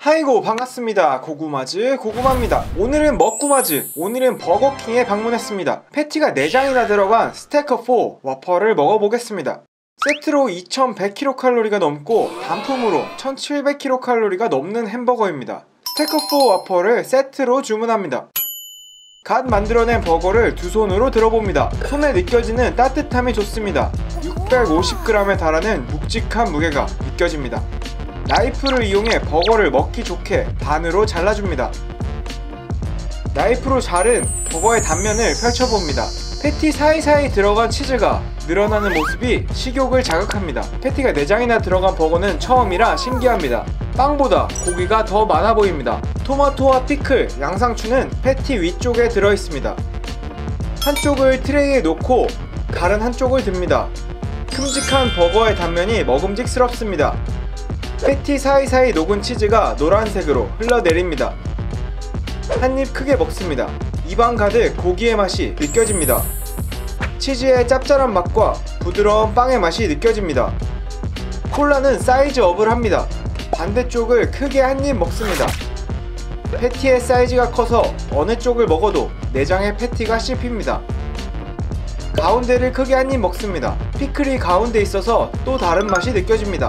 하이고 반갑습니다. 고구마즈 고구마입니다. 오늘은 먹구마즈, 오늘은 버거킹에 방문했습니다. 패티가 4장이나 들어간 스테커4 와퍼를 먹어보겠습니다. 세트로 2100kcal 넘고 단품으로 1700kcal 넘는 햄버거입니다. 스테커4 와퍼를 세트로 주문합니다. 갓 만들어낸 버거를 두 손으로 들어봅니다. 손에 느껴지는 따뜻함이 좋습니다. 650g에 달하는 묵직한 무게가 느껴집니다. 나이프를 이용해 버거를 먹기 좋게 반으로 잘라줍니다. 나이프로 자른 버거의 단면을 펼쳐봅니다. 패티 사이사이 들어간 치즈가 늘어나는 모습이 식욕을 자극합니다. 패티가 4장이나 들어간 버거는 처음이라 신기합니다. 빵보다 고기가 더 많아 보입니다. 토마토와 피클, 양상추는 패티 위쪽에 들어있습니다. 한쪽을 트레이에 놓고 다른 한쪽을 듭니다. 큼직한 버거의 단면이 먹음직스럽습니다. 패티 사이사이 녹은 치즈가 노란색으로 흘러내립니다. 한입 크게 먹습니다. 입안 가득 고기의 맛이 느껴집니다. 치즈의 짭짤한 맛과 부드러운 빵의 맛이 느껴집니다. 콜라는 사이즈업을 합니다. 반대쪽을 크게 한입 먹습니다. 패티의 사이즈가 커서 어느 쪽을 먹어도 내장의 패티가 씹힙니다. 가운데를 크게 한입 먹습니다. 피클이 가운데 있어서 또 다른 맛이 느껴집니다.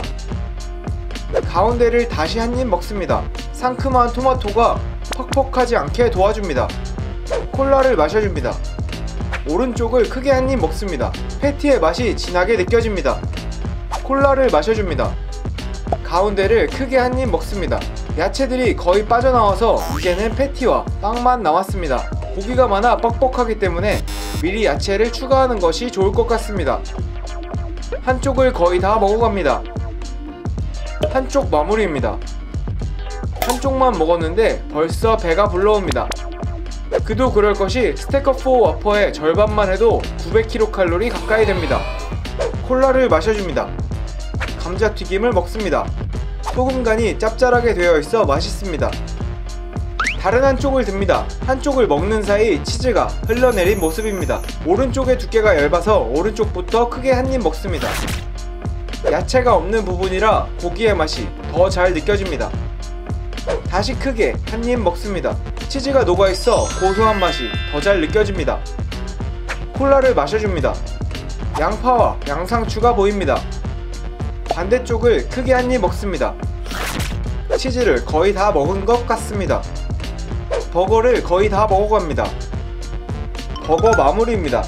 가운데를 다시 한입 먹습니다. 상큼한 토마토가 퍽퍽하지 않게 도와줍니다. 콜라를 마셔줍니다. 오른쪽을 크게 한입 먹습니다. 패티의 맛이 진하게 느껴집니다. 콜라를 마셔줍니다. 가운데를 크게 한입 먹습니다. 야채들이 거의 빠져나와서 이제는 패티와 빵만 남았습니다. 고기가 많아 뻑뻑하기 때문에 미리 야채를 추가하는 것이 좋을 것 같습니다. 한쪽을 거의 다 먹어갑니다. 한쪽 마무리입니다. 한쪽만 먹었는데 벌써 배가 불러옵니다. 그도 그럴 것이 스테커4 와퍼의 절반만 해도 900kcal 가까이 됩니다. 콜라를 마셔줍니다. 감자튀김을 먹습니다. 소금간이 짭짤하게 되어 있어 맛있습니다. 다른 한쪽을 듭니다. 한쪽을 먹는 사이 치즈가 흘러내린 모습입니다. 오른쪽의 두께가 얇아서 오른쪽부터 크게 한입 먹습니다. 야채가 없는 부분이라 고기의 맛이 더 잘 느껴집니다. 다시 크게 한입 먹습니다. 치즈가 녹아있어 고소한 맛이 더 잘 느껴집니다. 콜라를 마셔줍니다. 양파와 양상추가 보입니다. 반대쪽을 크게 한입 먹습니다. 치즈를 거의 다 먹은 것 같습니다. 버거를 거의 다 먹어갑니다. 버거 마무리입니다.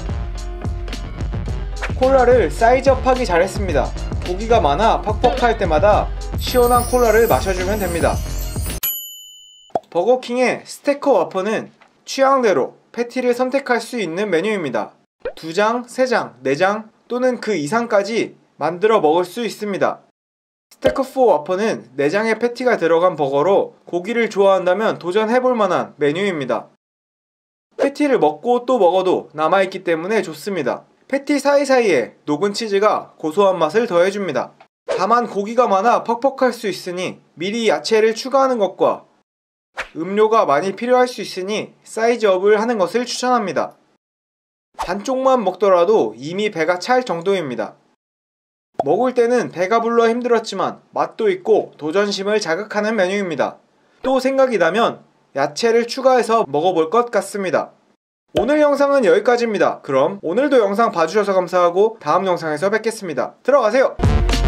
콜라를 사이즈업하기 잘했습니다. 고기가 많아 퍽퍽할 때마다 시원한 콜라를 마셔주면 됩니다. 버거킹의 스테커 와퍼는 취향대로 패티를 선택할 수 있는 메뉴입니다. 2장, 3장, 4장 또는 그 이상까지 만들어 먹을 수 있습니다. 스테커4 와퍼는 4장의 패티가 들어간 버거로 고기를 좋아한다면 도전해볼 만한 메뉴입니다. 패티를 먹고 또 먹어도 남아있기 때문에 좋습니다. 패티 사이사이에 녹은 치즈가 고소한 맛을 더해줍니다. 다만 고기가 많아 퍽퍽할 수 있으니 미리 야채를 추가하는 것과 음료가 많이 필요할 수 있으니 사이즈업을 하는 것을 추천합니다. 반쪽만 먹더라도 이미 배가 찰 정도입니다. 먹을 때는 배가 불러 힘들었지만 맛도 있고 도전심을 자극하는 메뉴입니다. 또 생각이 나면 야채를 추가해서 먹어볼 것 같습니다. 오늘 영상은 여기까지입니다. 그럼 오늘도 영상 봐주셔서 감사하고 다음 영상에서 뵙겠습니다. 들어가세요!